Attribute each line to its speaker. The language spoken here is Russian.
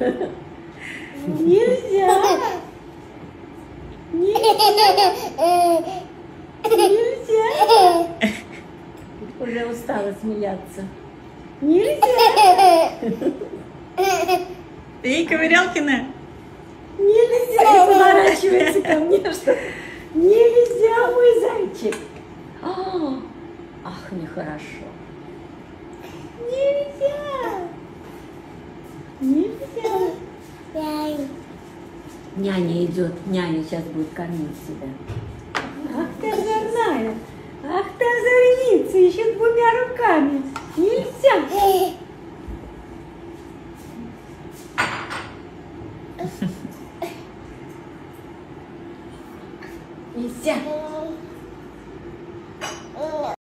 Speaker 1: Нельзя. Нельзя. Нельзя. Уже устала смеяться. Нельзя.
Speaker 2: Эй, Ковырялкина.
Speaker 1: Нельзя. И поворачивается ко мне, что нельзя, мой зайчик. Ах, нехорошо. Нельзя. Нельзя. Няня идет. Няня сейчас будет кормить себя. Ах ты озорная. Ах ты озорница. Еще двумя руками. Нельзя. Нельзя.